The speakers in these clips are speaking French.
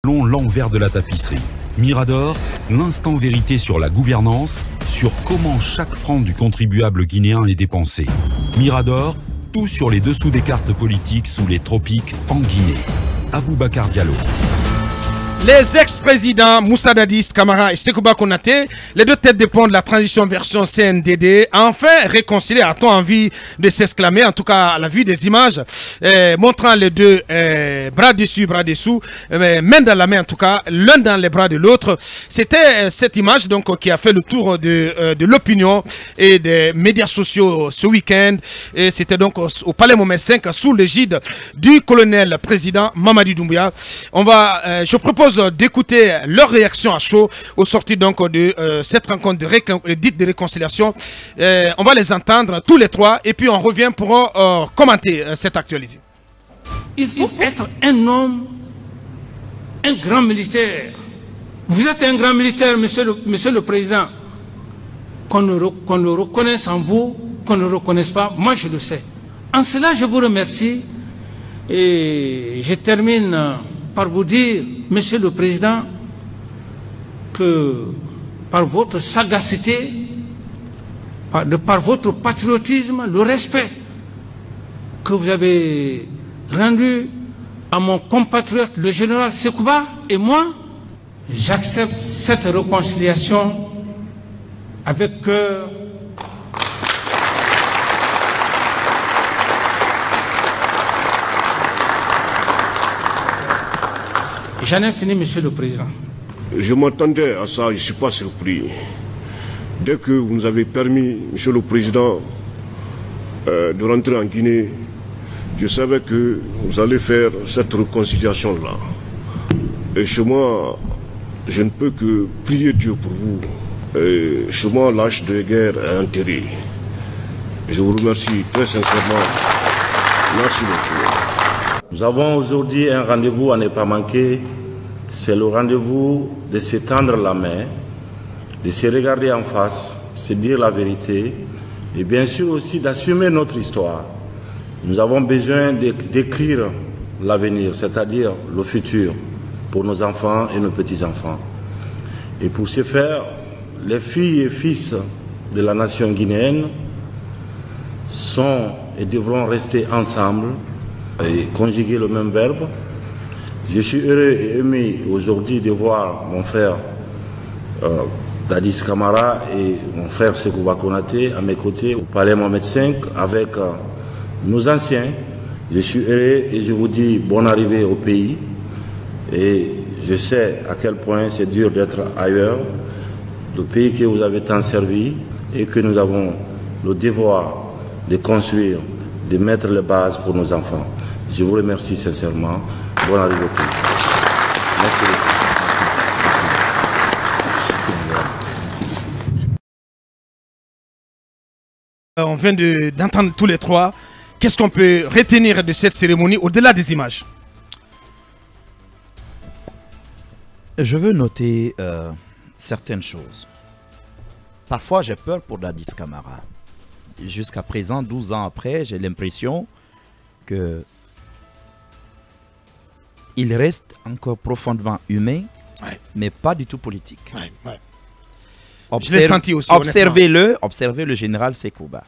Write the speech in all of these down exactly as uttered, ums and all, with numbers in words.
Selon l'envers de la tapisserie. Mirador, l'instant vérité sur la gouvernance, sur comment chaque franc du contribuable guinéen est dépensé. Mirador, tout sur les dessous des cartes politiques sous les tropiques en Guinée. Aboubacar Diallo. Les ex-présidents Moussa Dadis Camara et Sekouba Konaté, les deux têtes de pont de la transition version C N D D, enfin réconciliés. A-t-on envie de s'exclamer, en tout cas à la vue des images, eh, montrant les deux eh, bras dessus, bras dessous, eh, main dans la main en tout cas, l'un dans les bras de l'autre. C'était eh, cette image donc qui a fait le tour de, euh, de l'opinion et des médias sociaux ce week-end. Et c'était donc au, au Palais Mohamed cinq sous l'égide du colonel président Mamadi Doumbouya. On va, euh, je propose d'écouter leur réaction à chaud au sorti donc de euh, cette rencontre de dite de réconciliation. Euh, on va les entendre tous les trois et puis on revient pour euh, commenter euh, cette actualité. Il faut être un homme, un grand militaire. Vous êtes un grand militaire, monsieur le, monsieur le Président. Qu'on le, qu'on le reconnaisse en vous, qu'on ne le reconnaisse pas, moi je le sais. En cela, je vous remercie et je termine par vous dire, Monsieur le Président, que par votre sagacité, par, de par votre patriotisme, le respect que vous avez rendu à mon compatriote, le général Sekouba, et moi, j'accepte cette réconciliation avec cœur. J'en ai fini, Monsieur le Président. Je m'attendais à ça, je ne suis pas surpris. Dès que vous nous avez permis, Monsieur le Président, euh, de rentrer en Guinée, je savais que vous allez faire cette réconciliation-là. Et chez moi, je ne peux que prier Dieu pour vous. Et chez moi, l'âge de guerre est enterré. Je vous remercie très sincèrement. Merci beaucoup. Nous avons aujourd'hui un rendez-vous à ne pas manquer. C'est le rendez-vous de se tendre la main, de se regarder en face, se dire la vérité et bien sûr aussi d'assumer notre histoire. Nous avons besoin d'écrire l'avenir, c'est-à-dire le futur pour nos enfants et nos petits-enfants. Et pour ce faire, les filles et fils de la nation guinéenne sont et devront rester ensemble et conjuguer le même verbe. Je suis heureux et aimé aujourd'hui de voir mon frère euh, Dadis Camara et mon frère Sekouba Konaté à mes côtés au Palais Mohamed cinq avec euh, nos anciens. Je suis heureux et je vous dis bonne arrivée au pays. Et je sais à quel point c'est dur d'être ailleurs, le pays que vous avez tant servi et que nous avons le devoir de construire, de mettre les bases pour nos enfants. Je vous remercie sincèrement. Bonne arrivée au pays. Merci beaucoup. On vient d'entendre de, tous les trois. Qu'est-ce qu'on peut retenir de cette cérémonie au-delà des images? Je veux noter euh, certaines choses. Parfois, j'ai peur pour Dadis Camara. Jusqu'à présent, douze ans après, j'ai l'impression que il reste encore profondément humain, ouais. mais pas du tout politique. Ouais, ouais. Observe, Je l'ai senti aussi. Observez-le, observez le général Sekouba,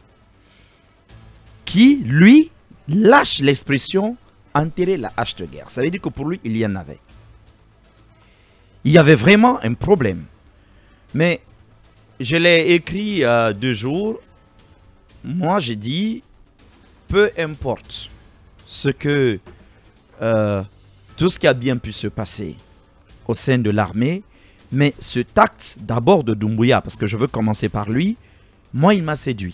qui, lui, lâche l'expression « enterrer la hache de guerre ». Ça veut dire que pour lui, il y en avait. Il y avait vraiment un problème. Mais je l'ai écrit euh, deux jours. Moi, j'ai dit, peu importe ce que... Euh, tout ce qui a bien pu se passer au sein de l'armée, mais ce acte d'abord de Doumbouya, parce que je veux commencer par lui, moi il m'a séduit.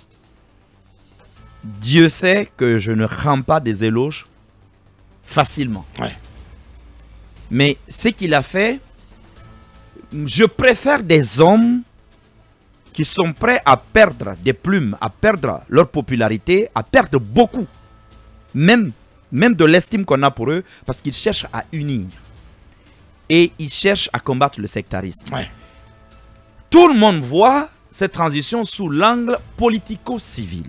Dieu sait que je ne rends pas des éloges facilement. Ouais. Mais ce qu'il a fait, je préfère des hommes qui sont prêts à perdre des plumes, à perdre leur popularité, à perdre beaucoup, même même de l'estime qu'on a pour eux, parce qu'ils cherchent à unir. Et ils cherchent à combattre le sectarisme. Ouais. Tout le monde voit cette transition sous l'angle politico-civil.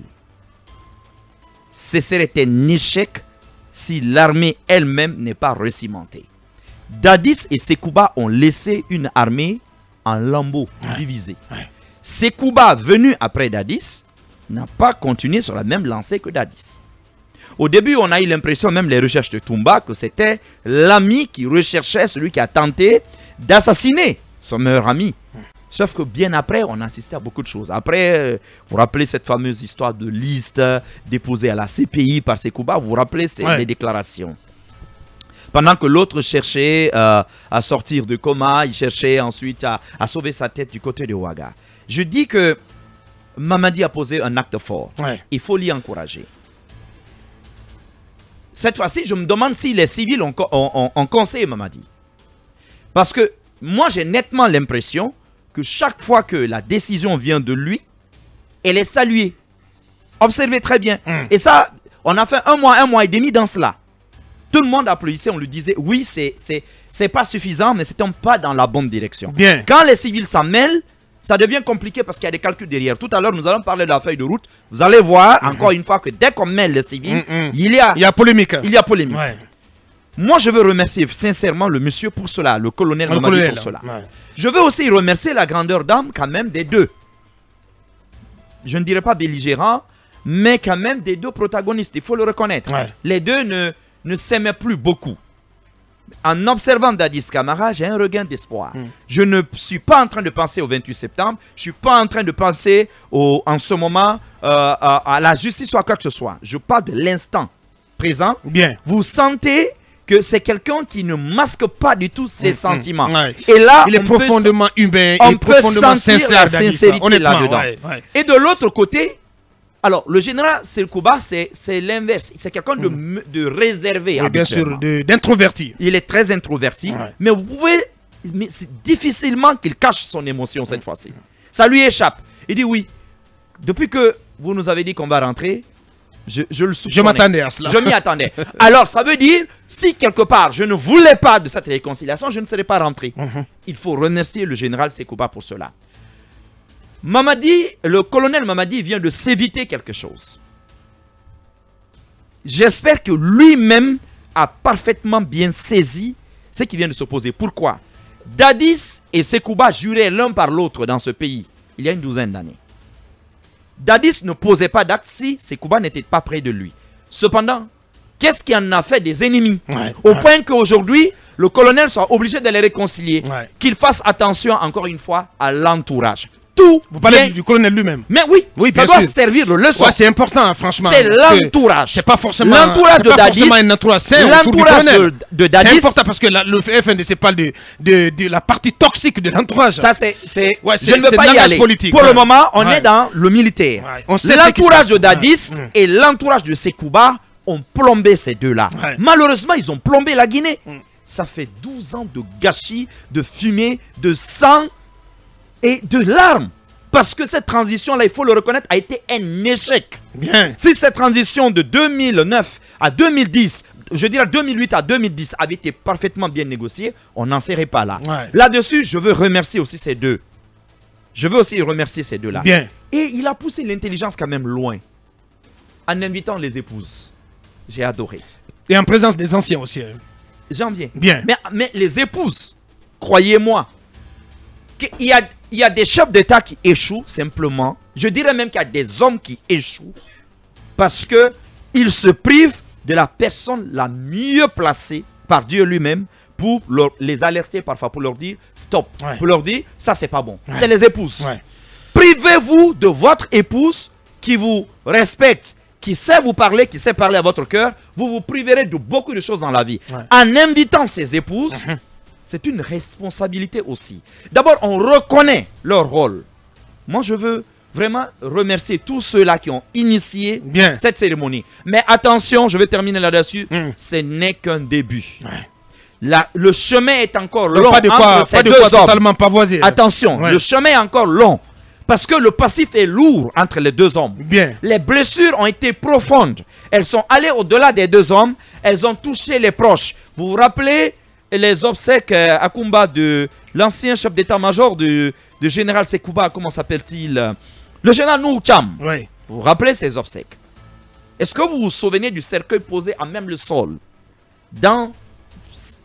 Ce serait un échec si l'armée elle-même n'est pas recimentée. Dadis et Sekouba ont laissé une armée en lambeaux, Ouais. divisée. Ouais. Sekouba, venu après Dadis, n'a pas continué sur la même lancée que Dadis. Au début, on a eu l'impression, même les recherches de Toumba, que c'était l'ami qui recherchait celui qui a tenté d'assassiner son meilleur ami. Sauf que bien après, on a assisté à beaucoup de choses. Après, euh, vous vous rappelez cette fameuse histoire de liste euh, déposée à la C P I par Sekouba, vous vous rappelez ces Ouais. les déclarations. Pendant que l'autre cherchait euh, à sortir de coma, il cherchait ensuite à, à sauver sa tête du côté de Ouaga. Je dis que Mamadi a posé un acte fort. Ouais. Il faut l'y encourager. Cette fois-ci, je me demande si les civils ont, ont, ont, ont conseillé Mamadi. Parce que moi, j'ai nettement l'impression que chaque fois que la décision vient de lui, elle est saluée. Observez très bien. Mm. Et ça, on a fait un mois, un mois et demi dans cela. Tout le monde applaudissait, on lui disait, oui, c'est c'est pas suffisant, mais c'est un pas dans la bonne direction. Bien. Quand les civils s'en mêlent, ça devient compliqué parce qu'il y a des calculs derrière. Tout à l'heure, nous allons parler de la feuille de route. Vous allez voir, Mm-hmm. encore une fois, que dès qu'on mêle les civils, Mm-mm. il y a, Il y a polémique. il y a polémique. Ouais. Moi, je veux remercier sincèrement le monsieur pour cela, le colonel Le Mamadi colonel, pour cela. ouais. Je veux aussi remercier la grandeur d'âme quand même des deux. Je ne dirais pas belligérants, mais quand même des deux protagonistes, il faut le reconnaître. Ouais. Les deux ne, ne s'aimaient plus beaucoup. En observant Dadis Camara, j'ai un regain d'espoir. Mm. Je ne suis pas en train de penser au vingt-huit septembre, je ne suis pas en train de penser au, en ce moment euh, à, à la justice ou à quoi que ce soit. Je parle de l'instant présent. Bien. Vous sentez que c'est quelqu'un qui ne masque pas du tout ses Mm, sentiments. mm, ouais. Et là, Il est on peut profondément humain on et peut profondément sentir sincère, la Dadis, sincérité honnêtement, là-dedans. ouais, ouais. Et de l'autre côté, alors le général Sekouba, c'est l'inverse. C'est quelqu'un de, m- de réservé. Oui, bien habituellement. sûr, de- d'introverti. Il est très introverti, Ouais. mais vous pouvez, mais c'est difficilement qu'il cache son émotion cette fois-ci. Ça lui échappe. Il dit oui. Depuis que vous nous avez dit qu'on va rentrer, je, je le Je soupçonnais. m'attendais à cela. Je m'y attendais. Alors, ça veut dire, si quelque part je ne voulais pas de cette réconciliation, je ne serais pas rentré. Mhm. Il faut remercier le général Sekouba pour cela. Mamadi, le colonel Mamadi vient de s'éviter quelque chose. J'espère que lui-même a parfaitement bien saisi ce qui vient de se poser. Pourquoi? Dadis et Sekouba juraient l'un par l'autre dans ce pays il y a une douzaine d'années. Dadis ne posait pas d'acte si Sekouba n'était pas près de lui. Cependant, qu'est-ce qui en a fait des ennemis? Ouais, Au ouais. point qu'aujourd'hui, le colonel soit obligé de les réconcilier. Ouais. Qu'il fasse attention, encore une fois, à l'entourage. Tout Vous parlez vient- du, du colonel lui-même. Mais oui, Oui, ça bien doit sûr. servir de leçon. Ouais, c'est important, hein, franchement. C'est parce que l'entourage. C'est pas forcément. L'entourage c'est de pas Dadis. forcément un entourage sain autour du L'entourage colonel. de, de Dadis. C'est important parce que la- le F N D C parle de, de, de la partie toxique de l'entourage. Ça, c'est. c'est- Ouais, je c'est- ne veux c'est pas y langage aller. politique, Pour ouais. le moment, on Ouais. est dans le militaire. Ouais. On sait ce qui se L'entourage passe. de Dadis Ouais. Mm. et l'entourage de Sekouba ont plombé ces deux-là. Ouais. Malheureusement, ils ont plombé la Guinée. Mm. Ça fait douze ans de gâchis, de fumée, de sang et de larmes. Parce que cette transition-là, il faut le reconnaître, a été un échec. Bien. Si cette transition de deux mille neuf à deux mille dix, je dirais deux mille huit à deux mille dix, avait été parfaitement bien négociée, on n'en serait pas là. Ouais. Là-dessus, je veux remercier aussi ces deux. Je veux aussi remercier ces deux-là. Bien. Et il a poussé l'intelligence quand même loin, en invitant les épouses. J'ai adoré. Et en présence des anciens aussi. hein. J'en viens. Bien. Mais, mais les épouses, croyez-moi, qu'il y a, il y a des chefs d'État qui échouent simplement. Je dirais même qu'il y a des hommes qui échouent parce qu'ils se privent de la personne la mieux placée par Dieu lui-même pour leur- les alerter parfois, pour leur dire stop, Ouais. pour leur dire ça c'est pas bon. Ouais. C'est les épouses. Ouais. Privez-vous de votre épouse qui vous respecte, qui sait vous parler, qui sait parler à votre cœur. Vous vous priverez de beaucoup de choses dans la vie. Ouais. En invitant ces épouses, c'est une responsabilité aussi. D'abord, on reconnaît leur rôle. Moi, je veux vraiment remercier tous ceux-là qui ont initié Bien. cette cérémonie. Mais attention, je vais terminer là-dessus. Mm. Ce n'est qu'un début. Ouais. La- le chemin est encore Donc, long pas de quoi, entre ces pas de deux quoi hommes. totalement pavoiser. Attention, Ouais. le chemin est encore long. Parce que le passif est lourd entre les deux hommes. Bien. Les blessures ont été profondes. Elles sont allées au-delà des deux hommes. Elles ont touché les proches. Vous vous rappelez les obsèques euh, à Kumba de l'ancien chef d'état-major du, du général Sekouba, comment s'appelle-t-il? Le général Noucham. Oui. Vous vous rappelez ces obsèques? Est-ce que vous vous souvenez du cercueil posé à même le sol dans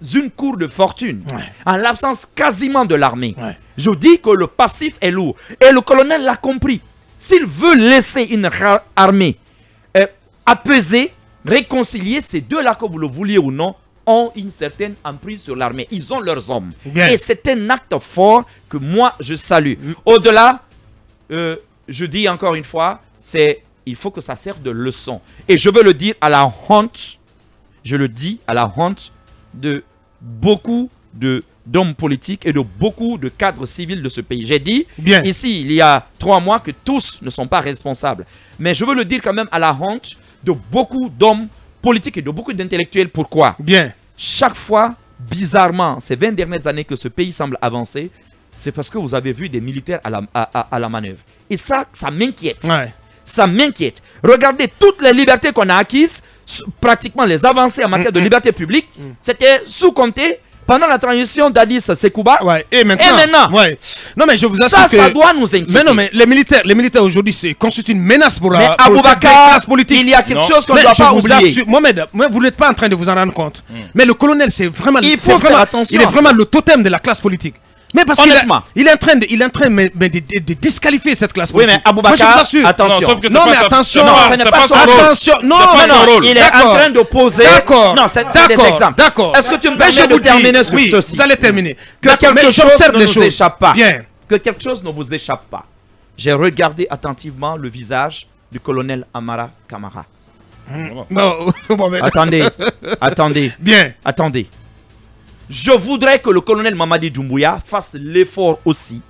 une cour de fortune, Ouais. en l'absence quasiment de l'armée, Ouais. je dis que le passif est lourd. Et le colonel l'a compris. S'il veut laisser une ra- armée euh, apaisée, réconcilier, ces deux-là, que vous le vouliez ou non, ont une certaine emprise sur l'armée. Ils ont leurs hommes. Bien. Et c'est un acte fort que moi, je salue. Au-delà, euh, je dis encore une fois, c'est il faut que ça serve de leçon. Et je veux le dire à la honte, je le dis à la honte de beaucoup de d'hommes politiques et de beaucoup de cadres civils de ce pays. J'ai dit Bien. ici, il y a trois mois, que tous ne sont pas responsables. Mais je veux le dire quand même à la honte de beaucoup d'hommes politiques et de beaucoup d'intellectuels. Pourquoi? Bien. Chaque fois, bizarrement, ces vingt dernières années que ce pays semble avancer, c'est parce que vous avez vu des militaires à la, à, à- à la manœuvre. Et ça, ça m'inquiète. Ouais. Ça m'inquiète. Regardez toutes les libertés qu'on a acquises, s- pratiquement les avancées en matière de liberté publique, c'était sous-compté pendant la transition d'Addis Sekouba. Ouais. Et maintenant. Et maintenant. Ouais. Non, mais je vous assure Ça, que. ça doit nous inquiéter. Mais non, mais les militaires, les militaires aujourd'hui, c'est constituent une menace pour Mais la pour cette Aboubakar, classe politique. il y a quelque Non. chose qu'on ne Mais doit je pas vous oublier. assure, Mohamed, moi, vous n'êtes pas en train de vous en rendre compte. Mais le colonel, c'est vraiment, Il c'est faut faire vraiment- attention il est à vraiment ça. le totem de la classe politique. Mais parce qu'il Honnêtement. est, il est en train de, il est en train mais, mais de, de- de disqualifier cette classe Oui, politique. mais Aboubakar, moi, je vous assure. attention. Non, sauf que c'est Non, pas mais sa- attention. Non, Non, c'est ce n'est pas pas son son rôle. Attention. Non, C'est pas mais son non, rôle. Il est en D'accord. train d'opposer. D'accord. Non, c'est c'est des D'accord. exemples. D'accord. Est-ce que tu me Mais permets je de vous terminer dis, sur oui, ceci? vous allez terminer. Que D'accord, mais quelque chose j'observe ne les nous choses. échappe pas. Bien. Que quelque chose ne vous échappe pas. J'ai regardé attentivement le visage du colonel Amara Kamara. Non, Mohamed. Attendez, attendez, Bien. attendez. Je voudrais que le colonel Mamadi Doumbouya fasse l'effort aussi,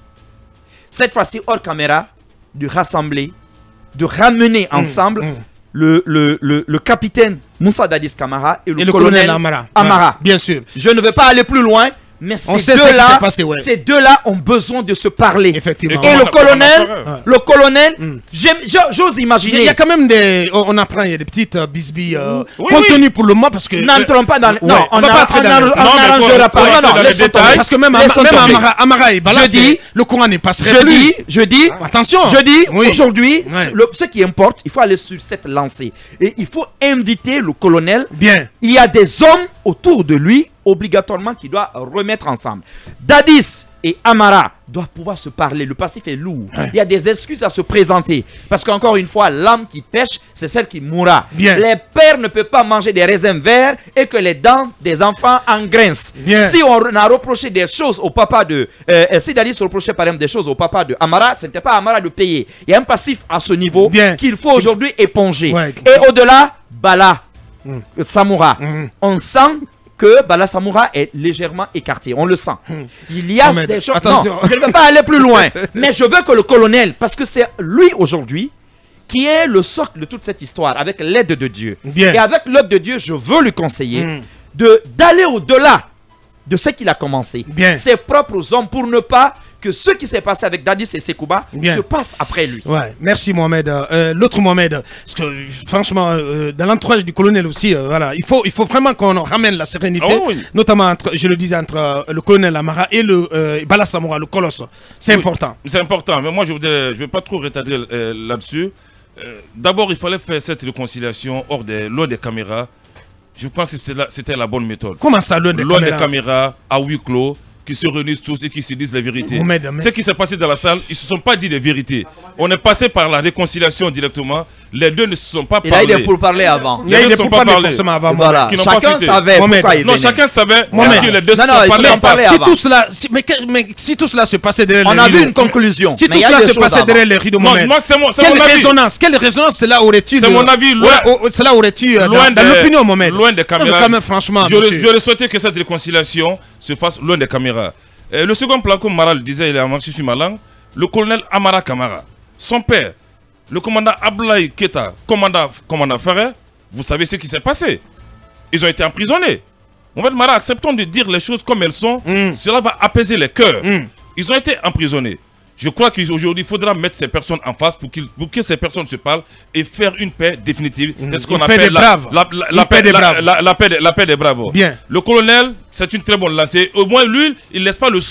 cette fois-ci hors caméra, de rassembler, de ramener ensemble mm. Le, le, le, le capitaine Moussa Dadis Kamara et le, Et le colonel, colonel Amara. Amara. Ouais, bien sûr. Je ne vais pas aller plus loin, mais On ces sait ce qui deux-là s'est passé, ouais. ces deux-là ont besoin de se parler. Effectivement. Et le Comment- colonel, comment on a fait? le colonel, Mm. j'aime- j'o- j'ose Il y, a, imaginer. il y a quand même des. On on apprend, il y a des petites euh, bisbilles euh, Oui, contenues pour le moment parce que. N'entrons pas dans. Ouais, Non, on on va a- pas entrer on dans a- le- on Non, mais faut- n'arrangera faut pas. rentrer Non, non, dans les laissons détails. tomber. Parce que même, Laissons même tomber. Amara, Amara et Bala, Je c'est- dis- le courant n'est pas Je dis, je dis, Attention. je dis, Oui. aujourd'hui, Ouais. le- ce qui importe, il faut aller sur cette lancée. Et il faut inviter le colonel. Bien. Il y a des hommes autour de lui, obligatoirement, qui doivent remettre ensemble. Dadis et Amara doivent pouvoir se parler. Le passif est lourd. Il y a des excuses à se présenter. Parce qu'encore une fois, l'âme qui pêche, c'est celle qui mourra. Bien. Les pères ne peuvent pas manger des raisins verts et que les dents des enfants engrincent. Bien. Si on a reproché des choses au papa de... Euh, si Dadis reprochait par exemple des choses au papa de Amara, ce n'était pas à Amara de payer. Il y a un passif à ce niveau Bien. qu'il faut aujourd'hui éponger. Ouais. Et au-delà, Bala, Mm. euh, Samoura, Mm. on sent que Bala Samoura est légèrement écarté. On le sent. Il y a Non, mais des choses... attention. Non, je ne veux pas aller plus loin. Mais je veux que le colonel, parce que c'est lui aujourd'hui qui est le socle de toute cette histoire, avec l'aide de Dieu. Bien. Et avec l'aide de Dieu, je veux lui conseiller Mm. de d'aller au-delà de ce qu'il a commencé. Bien. Ses propres hommes, pour ne pas que ce qui s'est passé avec Dadis et Sekouba Bien. se passe après lui. Ouais, merci Mohamed. Euh, L'autre Mohamed, parce que euh, franchement, euh, dans l'entourage du colonel aussi, euh, voilà, il faut, il faut vraiment qu'on ramène la sérénité, Oh oui. notamment entre, je le disais, entre euh, le colonel Amara et le euh, Bala Samoura, le colosse. C'est Oui, important. C'est important, mais moi je ne vais pas trop retarder euh, là-dessus. Euh, D'abord, il fallait faire cette réconciliation hors des, loin des caméras. Je pense que c'était la, c'était la bonne méthode. Comment ça, loin des Loin caméras? des caméras, à huis clos, qui se réunissent tous et qui se disent les vérités. Mohamed, mais- Ce qui s'est passé dans la salle, ils ne se sont pas dit des vérités. On est passé par la réconciliation directement. Les deux ne se sont pas Il a eu parlé. des pourparlers avant. Il y a eu deux des sont pourparlers pas parlé. forcément avant. Et Mohamed. voilà. qui n'ont pas Chacun quitté. savait Mohamed. pourquoi il Non, venait. chacun savait Mohamed. que les deux Non, se non, sont ils parlé se en sont parlé face. Si avant. tout cela, si, mais, que- mais si tout cela se passait derrière On les a rideaux, vu une conclusion. si mais tout il y a cela des se choses passait avant. derrière les rideaux, Moi, Mohamed, moi, c'est mon, c'est quelle mon avis. résonance, quelle résonance cela aurait-tu C'est de- mon avis, loin- Ouais, oh, cela aurait-tu euh, Loin dans, dans des- l'opinion, Mohamed. loin des Non, mais caméras. quand même, franchement, J'aurais monsieur. j'aurais souhaité que cette réconciliation se fasse loin des caméras. Euh, le second plan, comme Mara le disait, il est en marché sur ma langue, le colonel Amara Kamara, son père, le commandant Ablaï Keta, commandant, commandant Ferrer, vous savez ce qui s'est passé. Ils ont été emprisonnés. Mohamed Mara, acceptons de dire les choses comme elles sont, Mm. cela va apaiser les cœurs. Mm. Ils ont été emprisonnés. Je crois qu'aujourd'hui, il faudra mettre ces personnes en face pour, qu'ils- pour que ces personnes se parlent et faire une paix définitive. Mm. C'est ce qu'on Une paix appelle des la, braves. la, la- Une la paix paix, des la- braves. la- la paix des- la paix des bravos. Bien. Le colonel, c'est une très bonne lancée. Au moins, lui, il ne laisse pas le soin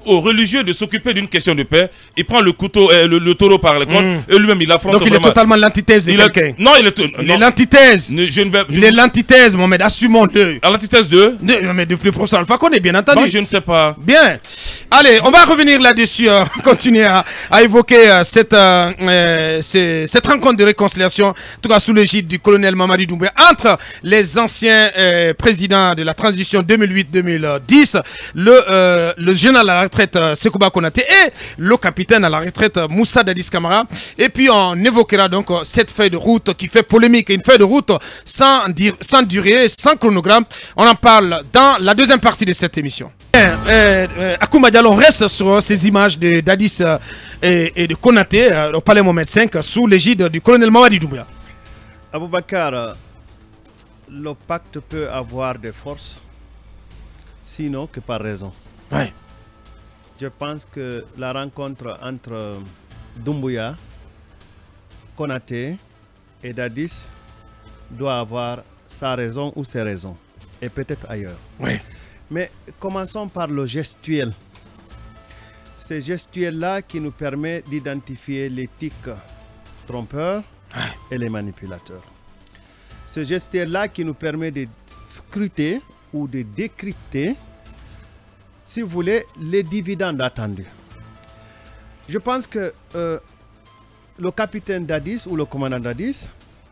aux religieux de s'occuper d'une question de paix. Il prend le couteau, euh, le, le taureau par les cornes mm. et lui-même il affronte. Donc il vraiment. est totalement l'antithèse de il quelqu'un. Non, il est, il non. est l'antithèse. Ne, je ne vais, il je... est l'antithèse, Mohamed. Assumons-le. À l'antithèse de. de mais depuis le professeur Alpha Condé, bien entendu. Moi, je ne sais pas. Bien. Allez, on va revenir là-dessus. Euh, continuer à, à évoquer euh, cette, euh, euh, cette rencontre de réconciliation, en tout cas sous l'égide du colonel Mamadi Doumbouya, entre les anciens euh, présidents de la transition deux mille huit deux mille dix, le, euh, le général à la retraite euh, Sekouba Konaté et le capitaine à la retraite euh, Moussa Dadis Camara. Et puis on évoquera donc euh, cette feuille de route qui fait polémique, une feuille de route sans, dire, sans durée, sans chronogramme. On en parle dans la deuxième partie de cette émission. Euh, euh, Akouma Diallo, on reste sur ces images de Dadis euh, et, et de Konaté euh, au Palais Mohamed cinq sous l'égide du colonel Mamadi Doumbouya. Aboubakar, le pacte peut avoir des forces, sinon que par raison. Ouais. Je pense que la rencontre entre Doumbouya, Konaté et Dadis doit avoir sa raison ou ses raisons, et peut-être ailleurs. Ouais. Mais commençons par le gestuel. C'est gestuel-là qui nous permet d'identifier l'éthique trompeur et les manipulateurs. Ce gestuel-là qui nous permet de scruter ou de décrypter, si vous voulez, les dividendes attendus. Je pense que euh, le capitaine Dadis ou le commandant Dadis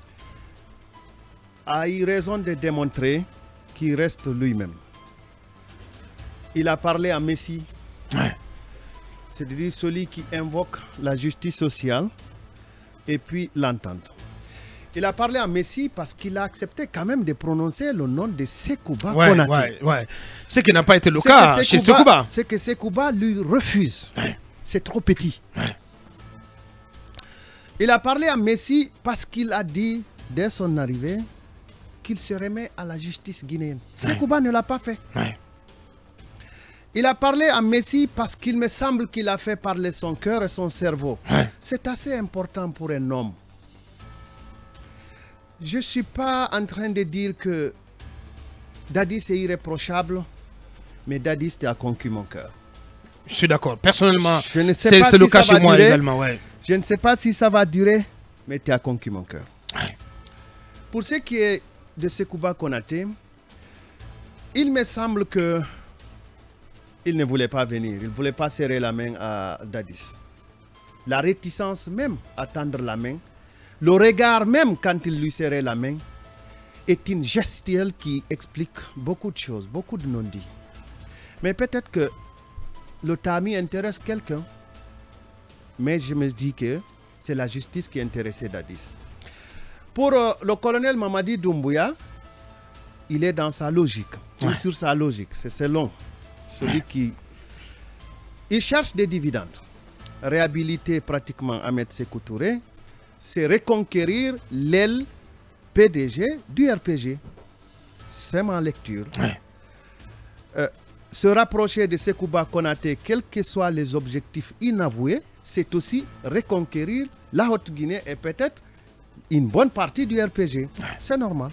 a eu raison de démontrer qu'il reste lui-même. Il a parlé à Messi, ouais. c'est-à-dire celui qui invoque la justice sociale et puis l'entente. Il a parlé à Messi parce qu'il a accepté quand même de prononcer le nom de Sekouba ouais, Konaté. Ouais, ouais. Ce qui n'a pas été le cas Sekouba, chez Sekouba. C'est que Sekouba lui refuse. Ouais. C'est trop petit. Ouais. Il a parlé à Messi parce qu'il a dit, dès son arrivée, qu'il se remet à la justice guinéenne. Ouais. Sekouba ne l'a pas fait. Ouais. Il a parlé à Messi parce qu'il me semble qu'il a fait parler son cœur et son cerveau. Ouais. C'est assez important pour un homme. Je ne suis pas en train de dire que Dadis est irréprochable, mais Dadis a conquis mon cœur. Je suis d'accord. Personnellement, c'est si le cas chez moi durer. également. Ouais. Je ne sais pas si ça va durer, mais tu as conquis mon cœur. Ouais. Pour ce qui est de Sekouba Konaté, il me semble que il ne voulait pas venir, il ne voulait pas serrer la main à Dadis. La réticence même à tendre la main, le regard même quand il lui serrait la main, est une gestuelle qui explique beaucoup de choses, beaucoup de non-dits. Mais peut-être que le tamis intéresse quelqu'un, mais je me dis que c'est la justice qui intéressait Dadis. Pour euh, le colonel Mamadi Doumbouya, il est dans sa logique, ouais. sur sa logique, c'est selon celui qui... Il cherche des dividendes. Réhabiliter pratiquement Ahmed Sékou Touré, c'est reconquérir l'aile P D G du R P G. C'est ma lecture. Ouais. Euh, se rapprocher de Sekouba Konaté, quels que soient les objectifs inavoués, c'est aussi reconquérir la Haute-Guinée et peut-être une bonne partie du R P G. Ouais. C'est normal.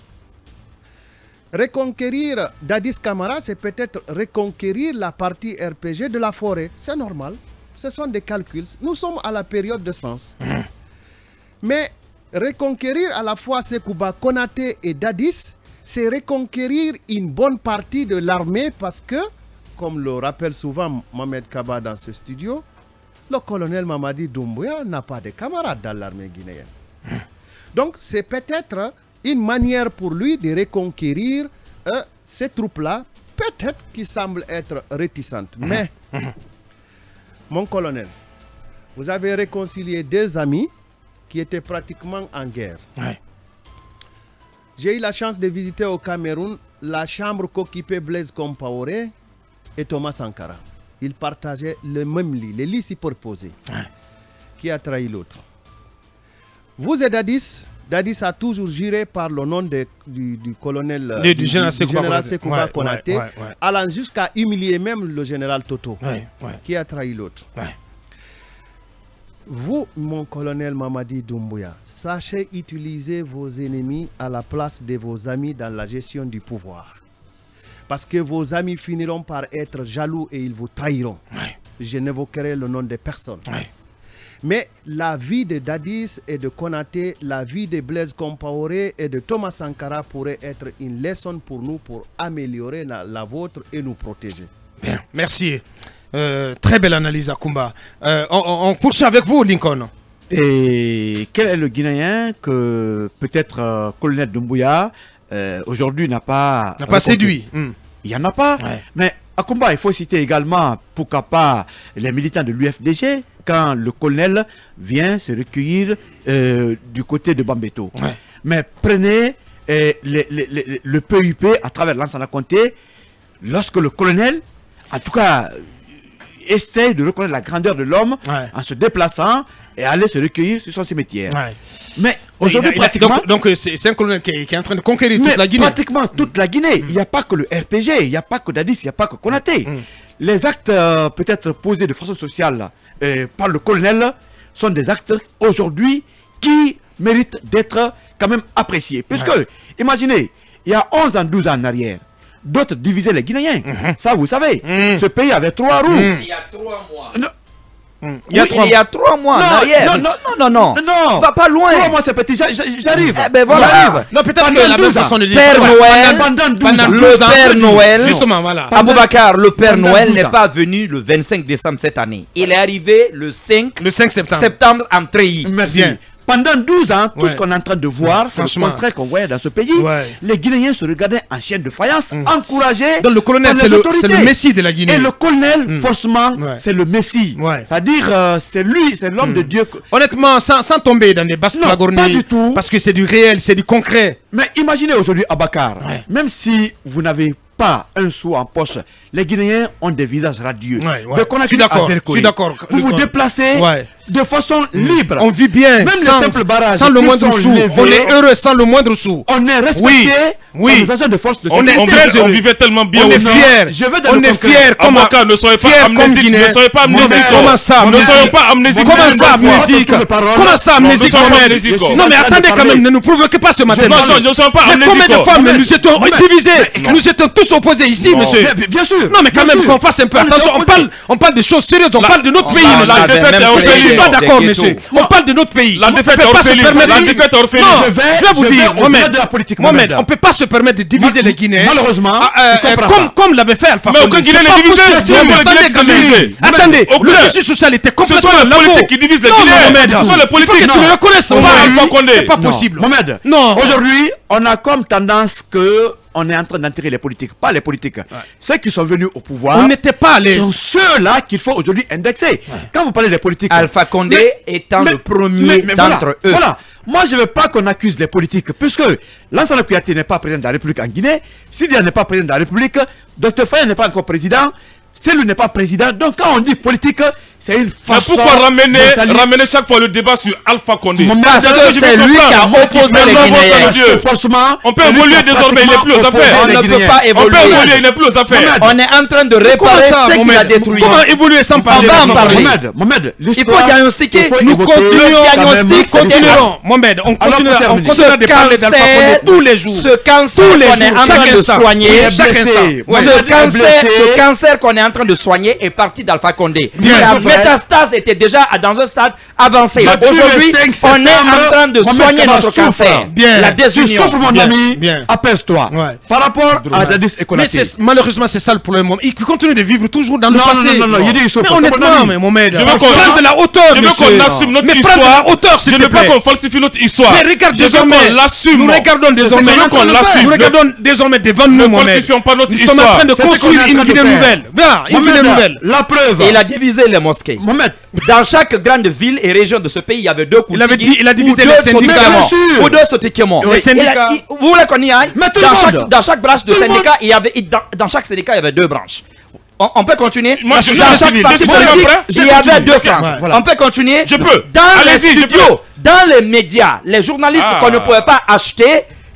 Reconquérir Dadis Camara, c'est peut-être reconquérir la partie R P G de la forêt. C'est normal. Ce sont des calculs. Nous sommes à la période de sens. Mmh. Mais reconquérir à la fois Sekouba Konaté et Dadis, c'est reconquérir une bonne partie de l'armée parce que, comme le rappelle souvent Mohamed Kaba dans ce studio, le colonel Mamadi Doumbouya n'a pas de camarades dans l'armée guinéenne. Mmh. Donc c'est peut-être une manière pour lui de reconquérir euh, ces troupes-là, peut-être qui semblent être réticentes. Mmh. Mais, mmh. mon colonel, vous avez réconcilié deux amis qui étaient pratiquement en guerre. Ouais. J'ai eu la chance de visiter au Cameroun la chambre qu'occupaient Blaise Compaoré et Thomas Sankara. Ils partageaient le même lit, les lits superposés. Ouais. Qui a trahi l'autre? Vous et Dadis, Dadis a toujours juré par le nom de, du, du colonel le, du, du général Sekouba Sekouba Konaté, ouais, ouais, ouais. allant jusqu'à humilier même le général Toto, ouais, ouais. qui a trahi l'autre. Ouais. Vous, mon colonel Mamadi Doumbouya, sachez utiliser vos ennemis à la place de vos amis dans la gestion du pouvoir. Parce que vos amis finiront par être jaloux et ils vous trahiront. Ouais. je n'évoquerai le nom de personne. Ouais. Mais la vie de Dadis et de Konaté, la vie de Blaise Compaoré et de Thomas Sankara pourrait être une leçon pour nous pour améliorer la, la vôtre et nous protéger. Bien, merci. Euh, très belle analyse, Akumba. Euh, on, on poursuit avec vous, Lincoln. Et quel est le Guinéen que peut-être euh, colonel Doumbouya euh, aujourd'hui n'a pas, n'a pas séduit. Mm. Il n'y en a pas. Ouais. Mais à Kumba, il faut citer également, pourquoi pas, les militants de l'U F D G, quand le colonel vient se recueillir euh, du côté de Bambeto. Ouais. Mais prenez euh, les, les, les, le P U P à travers l'Ansana Conté, lorsque le colonel, en tout cas, essaie de reconnaître la grandeur de l'homme Ouais. en se déplaçant et aller se recueillir sur son cimetière. Ouais. Mais Il aujourd'hui, a- il a- pratiquement... donc, donc, euh, c'est c'est un colonel qui est, qui est en train de conquérir Mais toute la Guinée. pratiquement toute la Guinée. Il n'y a pas que le R P G, il n'y a pas que Dadis, il n'y a pas que Konaté. Les actes euh, peut-être posés de façon sociale euh, par le colonel sont des actes aujourd'hui qui méritent d'être quand même appréciés. Puisque, Ouais. imaginez, il y a onze ans, douze ans en arrière, d'autres divisaient les Guinéens. Ça, vous savez, Mhm. ce pays avait trois roues. Il y a trois mois. Non, Il y a Oui, trois il y a trois mois Non, en arrière. non, non, non, non, non. non. Va pas loin. Trois mois, c'est petit, j'a- j'a- j'arrive. Eh ben voilà. J'arrive. Non, peut-être Pendant que la même douze ans. façon de dire. Père Voilà. Noël, Pendant douze Pendant ans. le douze ans, Père Noël, Justement, voilà. Aboubacar, le Père Pendant Noël douze n'est ans. pas venu le vingt-cinq décembre cette année. Il est arrivé le cinq Le cinq septembre. septembre en Treillis. Merci. Bien. Pendant douze ans, tout Ouais. ce qu'on est en train de voir, c'est le Franchement. contraire qu'on voyait dans ce pays. Ouais. Les Guinéens se regardaient en chienne de faïence, encouragés. Donc le colonel, par c'est les le, autorités. c'est le messie de la Guinée. Et le colonel, forcément, Ouais. c'est le messie. Ouais. C'est-à-dire, euh, c'est lui, c'est l'homme de Dieu. que- Honnêtement, sans, sans tomber dans des basses Non, flagorneries, pas du tout. parce que c'est du réel, c'est du concret. Mais imaginez aujourd'hui Abakar, Ouais. même si vous n'avez pas un sou en poche, les Guinéens ont des visages radieux. Ouais, ouais. De Conakry Je suis d'accord, à Zerkori. je suis d'accord. Vous Le- vous déplacez Ouais. de façon libre. On vit bien, Même sans, les simples barrages, sans le ils moindre sont sou. levés. On est heureux sans le moindre sou. On est respecté Oui, oui. par les agents de force de On est On, sécurité. très vivait, on heureux. vivait tellement bien On est aussi. fiers. Je vais dans On le est concret. fiers comme Aboubacar, ne soyez pas fiers comme amnésiques, Guinéens. ne soyez pas amnésiques. Comment ça, Ne amnésique? soyons pas amnésiques. Comment une ça, fois. amnésique? Votre parole. Comment ça, Non, amnésique, nous sommes Mohamed? amnésiques, quoi. Non, mais Je suis en train attendez de quand même, parler. ne nous provoquez pas ce matin. Non, non, nous ne sommes pas Mais amnésiques. combien de quoi. fois mais nous étions Mohamed. divisés? Mais- Nous étions tous opposés ici, monsieur. Bien, bien sûr. Non, mais quand bien même, sûr. qu'on fasse un peu On est attention. On opposés. parle, on parle des choses sérieuses. On parle de notre on pays, parle- monsieur. La avait défaite même est Je orpheline. suis pas d'accord, Des monsieur. ghettos. On parle de notre pays. La On défaite peut est pas se orpheline. permettre. La défaite est orpheline. Non, Je vais- je vais vous je vais dire, au-delà Mohamed, de la politique, Mohamed, Mohamed. on peut pas se permettre de diviser les Guinéens. Malheureusement, Ah, euh, je euh, comprends comme, pas. comme l'avait fait Alpha Mais Condé. aucun Guinéen C'est n'est pas divisé. possible. Ce sont les Attendez, Guinéens qui sont attendez. divisés. Attendez, Au le clair. tissu social était Ce sont complètement les là-haut. politiques qui divisent les Non, Guinéens. Mohamed, Ce sont les il faut politiques. que tu le reconnaisses. On Pas va Alpha Alpha Condé. C'est pas Non. possible. Mohamed, Non. aujourd'hui, on a comme tendance que on est en train d'enterrer les politiques, pas les politiques. Ceux qui sont venus au pouvoir On n'était pas à l'aise. sont ceux-là qu'il faut aujourd'hui indexer. Quand vous parlez des politiques, Alpha Condé Mais- étant mais- le premier mais- mais d'entre voilà, eux. Voilà. Moi, je ne veux pas qu'on accuse les politiques, puisque Lansana Kouyaté n'est pas président de la République en Guinée, Sidia n'est pas président de la République, Docteur Faye n'est pas encore président, Cellou n'est pas président. Donc, quand on dit politique, c'est une Mais façon. pourquoi ramener, de s'allier. ramener chaque fois le débat sur Alpha Condé? Mon Parce mec, que je c'est veux lui qui a comprendre. opposé Mais les non, bon, ça Guinéens. veut dire- Forcément, On peut c'est lui évoluer qui a désormais, il n'est plus aux pratiquement affaires. On opposé ne les peut Guinéens. pas On peut évoluer. évoluer, il n'est plus aux affaires. Mohamed. On est en train de Comment réparer ça, ce qu'il a Mohamed? détruit. Comment évoluer sans parler? va en sans parler. Mohamed, Mohamed, Il faut l'histoire, diagnostiquer. il faut Nous évoquer continuons, quand même diagnostic, cette histoire. continuerons. Mohamed, on continuera, pour on terminer. continuera de parler d'Alpha Condé tous les jours. Ce cancer Tous les qu'on est jours, en chaque train de instant. soigner, Il est chaque blessé. instant. Ouais. ce Mohamed est cancer, blessé. ce cancer qu'on est en train de soigner est parti d'Alpha Condé. Bien, La c'est vrai. métastase était déjà dans un stade avancé. Bah, depuis Aujourd'hui, le cinq on est septembre, en train de Mohamed soigner Kaba notre souffre. cancer. Bien. La Tu désunion. souffres, mon Bien, ami, bien. apaise-toi. Ouais. Par rapport à Dadis et Mais Konaté. c'est- malheureusement, c'est ça le problème. Il continue de vivre toujours dans le Non, passé. non, non, non, il dit il souffre, Mais c'est mon honnêtement, ami. mais Mohamed, Je veux on qu'on- prend de la hauteur, Je veux monsieur. qu'on assume notre Mais prends de histoire. la hauteur, s'il Je te ne veux pas plaît. qu'on falsifie notre histoire. Mais regarde Je veux désormais, qu'on l'assume. nous regardons désormais, Je veux qu'on l'assume. nous regardons désormais devant nous, Mohamed. falsifions pas notre Nous sommes en train de histoire. C'est ce qu'on construire est en une train de Guinée faire. nouvelle. Bien, une Guinée Mohamed, nouvelle. la preuve. Et il a divisé les mosquées. Mohamed, Dans chaque grande ville et région de ce pays, il y avait deux Il avait Koutigi dit- il a divisé ou les deux syndicats. Sotikemo, Mais bien sûr. ou deux Sotikemo. Les Et syndicats. il a- il- Vous voulez qu'on y aille? Mais tout dans, le chaque, monde. dans chaque branche de Tout le syndicat, monde. il y avait, il- dans, dans chaque syndicat, il y avait deux branches. On, on peut continuer? Moi, je suis dans dans chaque civil. parti Je suis politique, après. il Je y avait continue. deux Ok, franges. voilà. On peut continuer? Je peux. Dans les Allez-y, je studios, dans les médias, les journalistes Ah. qu'on ne pouvait pas acheter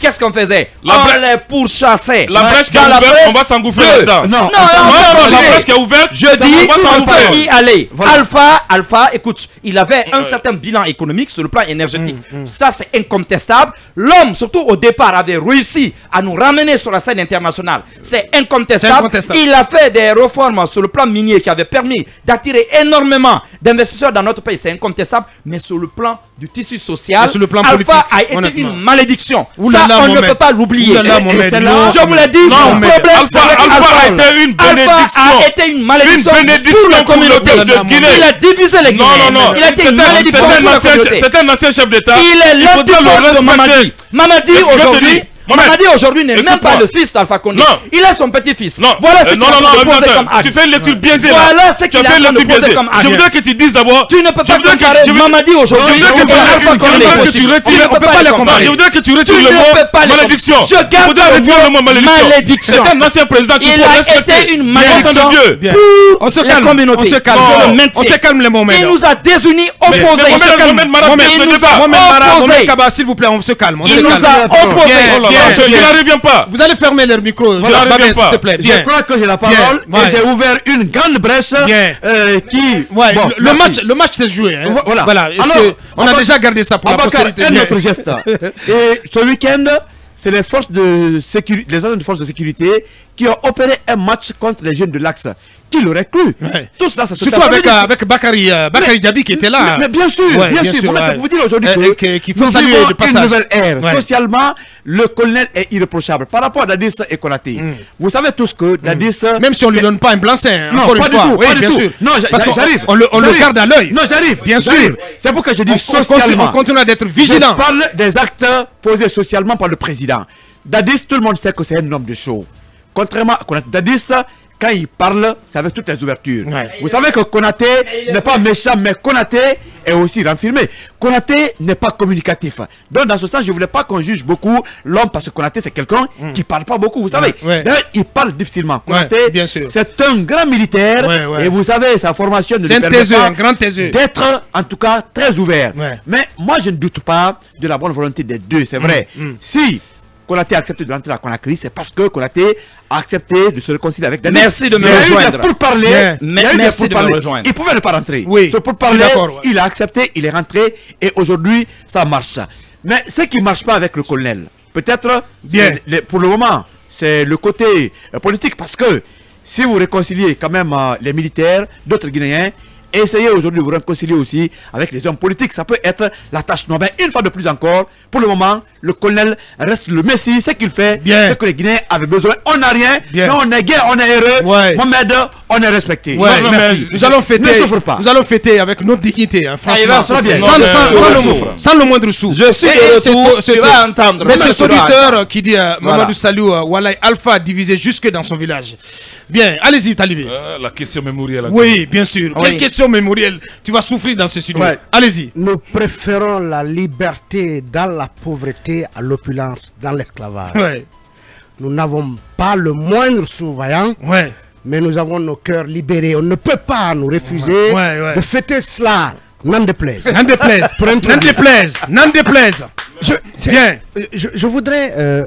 qu'est-ce qu'on faisait? La On brèche- les pourchassait. La brèche qui est Dans la ouverte, presse, on va s'engouffrer deux. là-dedans. Non, Non, Non, non, non, non, la non, brèche qui est ouverte, je ça, dis, on va on peut s'engouffrer. y aller. Voilà. Alpha, Alpha, écoute, il avait un certain bilan économique sur le plan énergétique. Ça, c'est incontestable. L'homme, surtout au départ, avait réussi à nous ramener sur la scène internationale. C'est incontestable. C'est incontestable. Il a fait des réformes sur le plan minier qui avaient permis d'attirer énormément d'investisseurs dans notre pays. C'est incontestable. Mais sur le plan du tissu social, Et sur le plan Alpha politique, a été honnêtement. une malédiction. Oulala, Ça, on ne Mohamed. peut pas l'oublier. Oulala, Et- et Mohamed, c'est non, là, je vous l'ai dit, Non, le mais problème, Alpha- c'est avec Alpha a été une Alpha bénédiction. a été une malédiction, Une bénédiction pour la pour le communauté. peuple de Guinée. Il a divisé les Non, Guinéens. non, non. Il a été C'est une un- malédiction c'est un pour la ancien- communauté. C'est un ancien chef d'État. Il est Il faudra le l'antipope de Mamadi. respecter. Mamadi Qu'est-ce que je te aujourd'hui, dis Mohamed, Mamadi aujourd'hui n'est même écoute-moi. pas le fils d'Alpha Condé. Non. Il est son petit-fils. Non, Voilà ce euh, qu'il non, a non, non, proposé attends, comme acte. tu fais une lecture biaisée là. Voilà ce Tu qu'il as est fait en une train de lecture poser biaisée. comme Je acte. voudrais que tu dises d'abord. Tu ne peux je pas voudrais que- comparer je veux- Mamadi aujourd'hui Je voudrais que et tu Alpha retires- Condé. je voudrais que tu On retires- ne peut pas les comparer. Je voudrais que tu Tu retires ne le mot peux pas les malédiction. comparer. Je Il garde faudrait le retirer le mot mot malédiction. malédiction. C'est un ancien président qu'il Il faut a respecter. été une Bien, malédiction entend de Dieu. Bien. pour On se la calme, communauté. on se calme. Je le Non, maintiens. on se calme, les Mohamed. Il nous a désunis, Mais- opposés. mais Il se Mohamed- calme. Mohamed Mara, Il baisse le nous débat. a Mohamed Mara, Mohamed opposés. Kaba, s'il vous plaît, on se calme. On se Il nous calme. a opposés. Bien, Oh là bien, là, je bien. n'arrive pas. Vous allez fermer leur micro. Je n'arrive Babin, pas. s'il te plaît. Je Bien. crois que j'ai la parole Bien, ouais. et j'ai ouvert une grande brèche Bien. euh, qui... Ouais, Bon, le, le merci. match, le match s'est joué. Hein. Voilà. Voilà. Alors, Est-ce que on a Abba- déjà gardé ça pour la Abakar, postérité. un Bien. autre geste. Et ce week-end, c'est les forces de sécurité, les agents de forces de sécurité qui ont opéré un match contre les jeunes de l'Axe. Qui l'aurait cru? Ouais. Tout cela, ça se Surtout fait avec, pas. euh, avec Bakary, euh, Bakary Diaby qui était là. Mais, mais bien sûr, Ouais, bien, bien sûr. sûr, Moi, ouais. c'est pour vous dire aujourd'hui Et- que et que- qu'il faut nous saluer vivons de passage. une nouvelle ère. Ouais. Socialement, le colonel est irréprochable. Par rapport à Dadis et Konaté, vous savez tous que Dadis... Même si on lui c'est- donne pas un blanc-seing, Non, encore pas une du fois. tout, Oui, pas du bien tout. sûr. Non, j'a- Parce qu'on j'arrive. on le, on le J'arrive. garde à l'œil. Non, j'arrive. Bien sûr. j'arrive. C'est pourquoi je dis On, on continue, socialement. on continue d'être Je vigilant. parle des actes posés socialement par le président. Dadis, tout le monde sait que c'est un homme de show. Contrairement à Konaté, Dadis, quand il parle, c'est avec toutes les ouvertures. Ouais. Vous savez que Konaté n'est pas méchant, mais Konaté est aussi renfermé. Konaté n'est pas communicatif. Donc, dans ce sens, je ne voulais pas qu'on juge beaucoup l'homme parce que Konaté, c'est quelqu'un qui ne parle pas beaucoup. Vous savez, Ouais, ouais. d'ailleurs, il parle difficilement. Konaté, Ouais, bien sûr. c'est un grand militaire. Ouais, ouais. Et vous savez, sa formation ne C'est lui un permet taiseux, pas un grand taiseux. d'être, en tout cas, très ouvert. Ouais. Mais moi, je ne doute pas de la bonne volonté des deux, c'est vrai. Si Konaté a accepté de rentrer à Conakry, c'est parce que Konaté a accepté de se réconcilier avec Dadis. Merci de me Il y a eu des rejoindre. pourparlers, Bien. il y a eu des Merci de me pourparlers. rejoindre. Il pouvait ne pas rentrer. Oui, Ce pourparler, je suis d'accord, ouais. il a accepté, il est rentré et aujourd'hui, ça marche. Mais ce qui ne marche pas avec le colonel, peut-être, Bien. c'est le- pour le moment, c'est le côté euh, politique parce que si vous réconciliez quand même euh, les militaires, d'autres Guinéens, essayez aujourd'hui de vous réconcilier aussi avec les hommes politiques. Ça peut être la tâche noire. Mais une fois de plus encore, pour le moment, le colonel reste le messie. Ce qu'il fait, Bien. c'est que les Guinéens avaient besoin. On n'a rien, Bien. mais on est gai, on est heureux. Ouais. Mohamed, on est respecté. Ouais, Non, mais merci. nous allons Ne fêter, souffre pas. nous allons fêter avec notre dignité, hein, Ah, il franchement, va sera bien. sans, Non, sans- mais- sans je le, souffre. sans le moindre sou. Je suis Et- de et retour, c'est- tu c'est- vas entendre. Mais Mais c'est tu ce vas auditeur entendre. qui dit euh, Voilà. Mamadou Salou, euh, Walai Alpha divisé jusque dans son village. Bien, allez-y, Talibé. Euh, La question mémorielle. Oui, bien sûr. Oui. Quelle question mémorielle. Tu vas souffrir dans ce studio. Ouais. Allez-y. Nous préférons la liberté dans la pauvreté à l'opulence dans l'esclavage. Ouais, Nous n'avons pas le moindre sous-vaillant, ouais. mais nous avons nos cœurs libérés. On ne peut pas nous refuser Ouais, ouais. de fêter cela. N'en déplaise. N'en déplaise. Pour un N'en truc. déplaise. N'en déplaise. Je, Bien. je, je voudrais euh,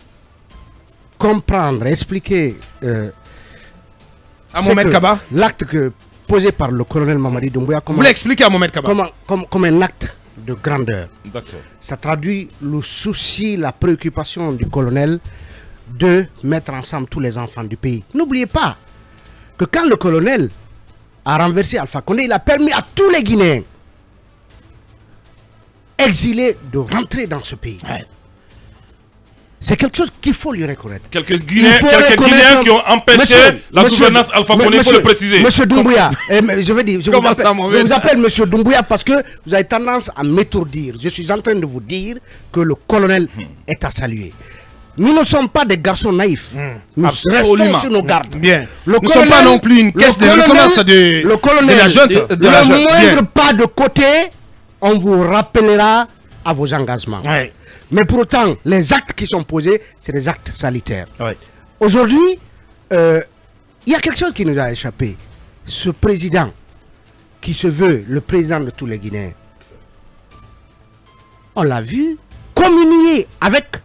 comprendre, expliquer euh, À ce Mohamed que Kaba. l'acte que posé par le colonel Mamadi Doumbouya Vous comme, voulez expliquer à Mohamed Kaba. comme, comme, comme un acte de grandeur. D'accord. Ça traduit le souci, la préoccupation du colonel de mettre ensemble tous les enfants du pays. N'oubliez pas que quand le colonel a renversé Alpha Condé, il a permis à tous les Guinéens exilés de rentrer dans ce pays. C'est quelque chose qu'il faut lui reconnaître. Quelques Guinéens, Il faut quelques reconnaître- Guinéens qui ont empêché Monsieur- la monsieur- gouvernance Alpha Condé, il faut monsieur- le préciser. Monsieur Doumbouya, eh, mais je veux dire, je vous, Comment appelle, ça, je Mohamed? vous appelle Monsieur Doumbouya parce que vous avez tendance à m'étourdir. Je suis en train de vous dire que le colonel est à saluer. Nous ne sommes pas des garçons naïfs. Nous Absolument. restons sur nos gardes. Bien. Le Nous ne sommes pas colonel- non plus une le caisse de colonel- résonance de, le colonel- de la junte. de- de le la junte. moindre Bien. pas de côté, on vous rappellera à vos engagements. Ouais. Mais pour autant, les actes qui sont posés, c'est des actes salutaires. Ouais. Aujourd'hui, euh, il y a quelque chose qui nous a échappé. Ce président, qui se veut le président de tous les Guinéens, on l'a vu communier avec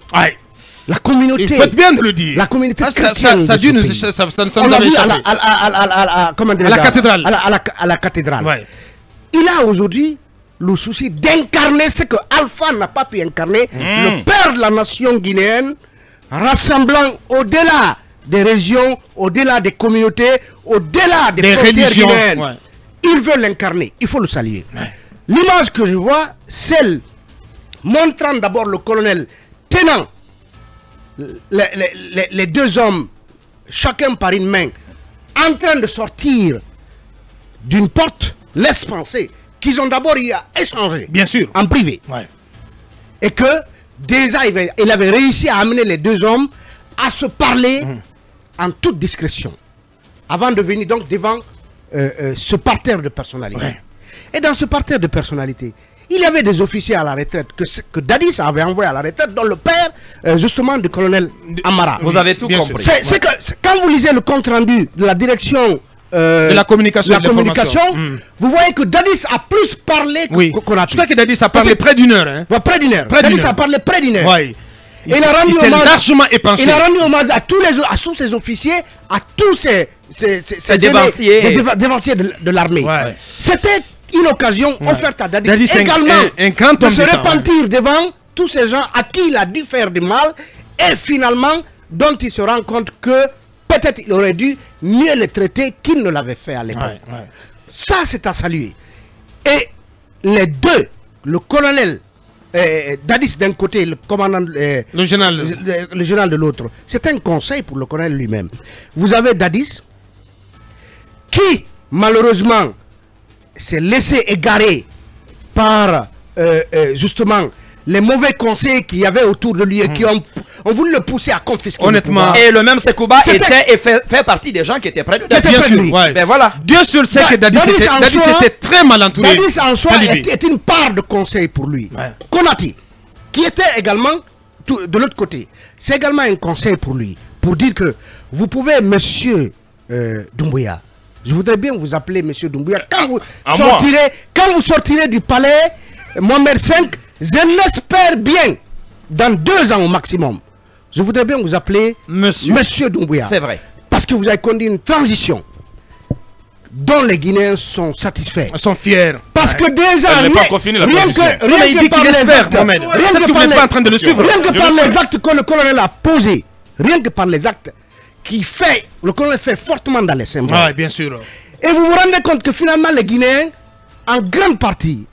Aïe. La communauté. Il faut être bien de le dire. La communauté Ah, ça, chrétienne. ça, ça, de dû ce nous- pays. ça, ça, ça, ça On nous l'a avait vu à la, échappé. à, la- à la- à la- à la- comment dire, À la gars, cathédrale. À la, à la- à la cathédrale. Ouais. Il a aujourd'hui le souci d'incarner ce que Alpha n'a pas pu incarner, Mm. le père de la nation guinéenne, rassemblant au-delà des régions, au-delà des communautés, au-delà des, Des frontières religions, guinéennes. ouais. Il veut l'incarner, il faut le saluer. L'image que je vois, celle montrant d'abord le colonel tenant les, les- les- les deux hommes, chacun par une main, en train de sortir d'une porte, laisse penser qu'ils ont d'abord eu à échanger Bien sûr. en privé. Ouais. Et que déjà il avait, il avait réussi à amener les deux hommes à se parler en toute discrétion, avant de venir donc devant euh, euh, ce parterre de personnalité. Ouais. Et dans ce parterre de personnalité, il y avait des officiers à la retraite que, ce- que Dadis avait envoyé à la retraite, dont le père euh, justement du colonel Amara. Vous avez tout Bien compris. C'est c'est que c'est- quand vous lisez le compte rendu de la direction euh, De la communication de et la de communication, l'information. Mm. vous voyez que Dadis a plus parlé que Oui. que- qu'on a Je crois que Dadis a Parce parlé que- près d'une heure. Hein. Ouais, près d'une heure. Près d'une Dadis heure. a parlé près d'une heure. Ouais. Il, a rendu il s'est hommage- largement épanché. Il a rendu hommage à tous, les, à tous ses officiers, à tous ses, ses, ses- ses aînés, dévanciers. des déva- dévanciers de, de l'armée. Ouais. C'était une occasion offerte à Dadis, Dadis, un- également un- un grand de homme se d'État, repentir devant tous ces gens à qui il a dû faire du mal et finalement dont il se rend compte que peut-être il aurait dû mieux les traiter qu'il ne l'avait fait à l'époque. Ouais, ouais. Ça, c'est à saluer. Et les deux, le colonel euh, Dadis d'un côté, le commandant, euh, Le général. le, le général de l'autre, c'est un conseil pour le colonel lui-même. Vous avez Dadis qui, malheureusement, s'est laissé égarer par euh, euh, justement les mauvais conseils qu'il y avait autour de lui et qui ont, ont voulu le pousser à confisquer. le Honnêtement, pouvoir. Et le même Sekouba C'était- était et fait, fait partie des gens qui étaient près de Qui étaient Dadis. près de lui. ouais. Ben voilà. Dieu seul sait Da- que Dadis Dadis était, en Dadis soi- était très mal entouré. Dadis en soi en Libye. est, est une part de conseil pour lui. Ouais. Konati, qui était également tout- de l'autre côté, c'est également un conseil pour lui. Pour dire que vous pouvez, monsieur euh, Doumbouya, je voudrais bien vous appeler monsieur Doumbouya, quand vous, à sortirez, quand vous sortirez du palais Mohamed cinq, je l'espère bien, dans deux ans au maximum, je voudrais bien vous appeler Monsieur. monsieur Doumbouya. C'est vrai. Parce que vous avez conduit une transition dont les Guinéens sont satisfaits. Ils sont fiers. Parce que déjà, Elle n'est pas rien, encore finie, la rien transition. que, Non, mais rien il que dit par qu'il les espère, actes, Mohamed. rien Peut-être que que vous par n'êtes les- pas en train de le suivre. rien que Je par le les sais. actes que le colonel a posés, rien que par les actes qui fait, le colonel fait fortement dans les symboles. Ouais, bien sûr. Et vous vous rendez compte que finalement les Guinéens, en grande partie,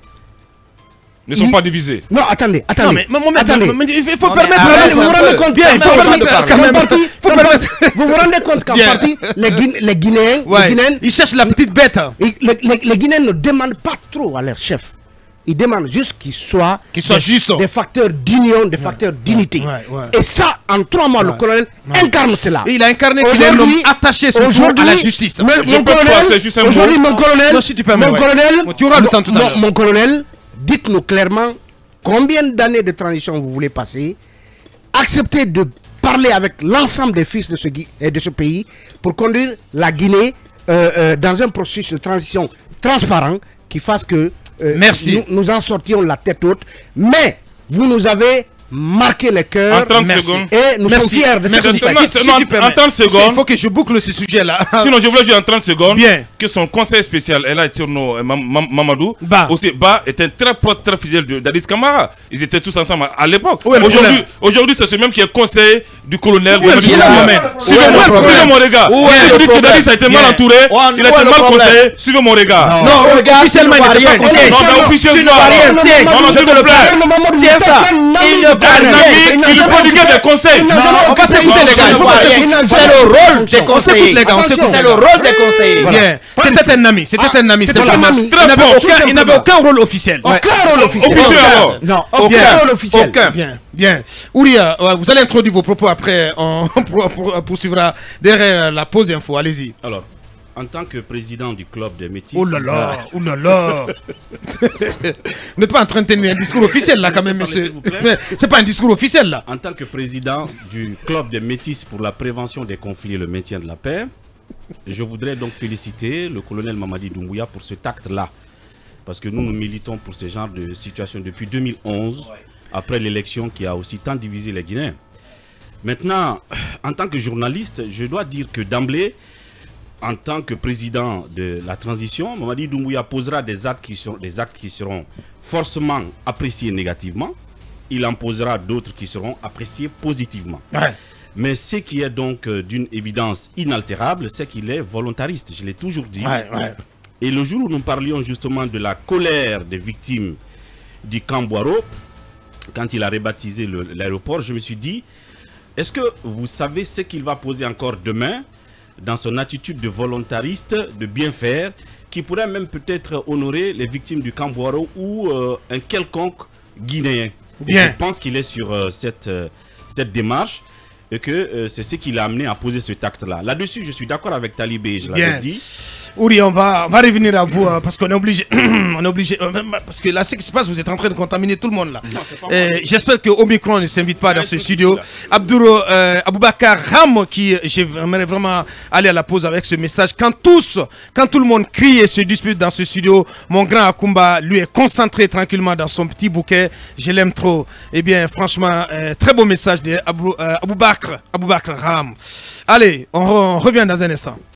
Ne sont Il- pas divisés. non, attendez, attendez, Non, mais Mohamed, attendez. mais il faut Non, mais permettre. arrête Vous vous un rendez peu. compte Bien, il qu'en faut partie- permettre- qu'en quand même. partie- Faut qu'en permettre- partie- vous vous rendez compte qu'en Bien. partie, les, Guin- les Guinéens, les Ouais. Guinéens, Ils cherchent la petite bête. Et les, les- les Guinéens ne demandent pas trop à leur chef. Ils demandent juste qu'ils soient, Qu'ils soient des, justes. des facteurs d'union, des facteurs d'unité. ouais, ouais. Et ça, en trois mois, le colonel incarne cela. Il a incarné qu'il est un homme Aujourd'hui- attaché surtout à aujourd'hui, la justice. mon- Je mon peux colonel, passer juste un mot. aujourd'hui, mon colonel, Non, si tu permets, mon ouais. colonel, Bon, tu auras le mon- temps tout à mon- l'heure. Mon colonel, dites-nous clairement combien d'années de transition vous voulez passer. Acceptez de parler avec l'ensemble des fils de ce, gui- euh, de ce pays pour conduire la Guinée euh, euh, dans un processus de transition transparent qui fasse que euh, Merci. Nous, nous en sortions la tête haute. Mais vous nous avez marqué les cœurs En trente Merci. secondes. et nous Merci. sommes fiers de ce Merci. que vous Non, faites. c'est- Si non, tu permets. en trente Parce qu'il secondes. faut que je boucle ce sujet-là. Sinon, je voulais dire en trente secondes Bien. que son conseil spécial, Ella Etirno et Mam- Mam- Mamadou, Ba. aussi, Ba est un très proche, très fidèle de Dadis Camara. Ils étaient tous ensemble à, à l'époque. Où est le Aujourd'hui, problème aujourd'hui, c'est ce même qui est conseil du colonel. Où est le Mamadi problème, Doumbouya. Mohamed? Suivez Où est le moi, problème? suivez mon regard. Où est Si le vous dites que problème? Dadis a été mal Bien. entouré, Où est il a été le mal problème? conseillé, suivez mon regard. Non, Non, regarde, officiellement, tu il ne n'était vois pas rien. conseillé. Non, mais officiellement, Tu ne vois rien. Tiens, non, non, je s'il te vous le plaît. plaît. Tiens ça. Il ne Un parle rien. ami, il lui prodiguait des conseils. Il n'a Non, jamais on va occupé s'écouter, une les gars, il faut fonction. qu'on Il s'écoute. n'a C'est jamais le occupé rôle une des fonction. conseillers. les gars, on s'écoute. C'est le rôle des conseillers. Bien. C'était un ami, c'était un ami. C'était simplement. un ami. Il Très n'avait bon. aucun, il n'avait aucun rôle officiel. Aucun rôle officiel. Officiel Aucun. alors. Non, Aucun. aucun rôle officiel. Aucun. Bien, bien. Ouria, ouais, vous allez introduire vos propos après, on pour- pour- poursuivra derrière la pause info. Allez-y. Alors, en tant que président du club des métis, Oh là là, oh là là. Vous n'êtes pas en train de tenir un discours officiel là quand même, Laissez monsieur. parler, s'il vous plaît. C'est pas un discours officiel là. en tant que président du club des métis pour la prévention des conflits et le maintien de la paix, je voudrais donc féliciter le colonel Mamadi Doumbouya pour cet acte-là. Parce que nous, nous militons pour ce genre de situation depuis deux mille onze. après l'élection qui a aussi tant divisé les Guinéens. Maintenant, en tant que journaliste, je dois dire que d'emblée, en tant que président de la transition, Mamadi Doumbouya posera des actes qui seront, des actes qui seront forcément appréciés négativement. Il en posera d'autres qui seront appréciés positivement. Ouais. Mais ce qui est donc euh, d'une évidence inaltérable, c'est qu'il est volontariste. Je l'ai toujours dit. Ouais, ouais. Et le jour où nous parlions justement de la colère des victimes du camp Boiro, quand il a rebaptisé l'aéroport, je me suis dit, est-ce que vous savez ce qu'il va poser encore demain dans son attitude de volontariste, de bien faire, qui pourrait même peut-être honorer les victimes du camp Boiro ou euh, un quelconque Guinéen. Bien. Je pense qu'il est sur euh, cette, euh, cette démarche et que euh, c'est ce qui l'a amené à poser cet acte-là. Là-dessus, je suis d'accord avec Talibé, je l'avais dit. Ouri, on va, on va revenir à vous euh, parce qu'on est obligé, on est obligé, euh, parce que là, ce qui se passe, vous êtes en train de contaminer tout le monde là. J'espère que Omicron ne s'invite pas dans ce studio. Abdouro euh, Aboubakar Ram, qui j'aimerais vraiment aller à la pause avec ce message. Quand tous, quand tout le monde crie et se dispute dans ce studio, mon grand Akumba, lui, est concentré tranquillement dans son petit bouquet. Je l'aime trop. Eh bien, franchement, euh, très beau message de Abou, euh, Aboubakar, Aboubakar Ram. Allez, on, re, on revient dans un instant.